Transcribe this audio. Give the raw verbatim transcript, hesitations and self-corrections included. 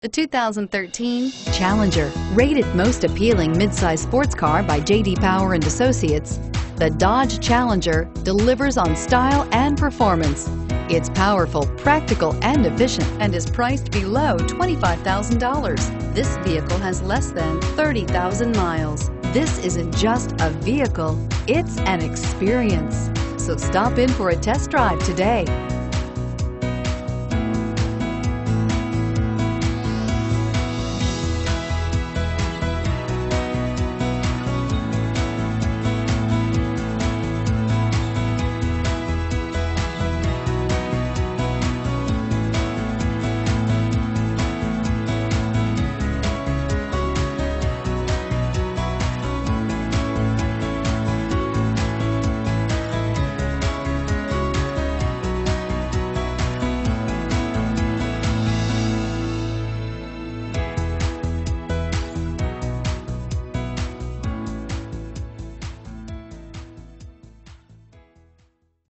The two thousand thirteen Challenger, rated most appealing midsize sports car by J D Power and Associates, the Dodge Challenger delivers on style and performance. It's powerful, practical, and efficient, and is priced below twenty-five thousand dollars. This vehicle has less than thirty thousand miles. This isn't just a vehicle, it's an experience. So stop in for a test drive today.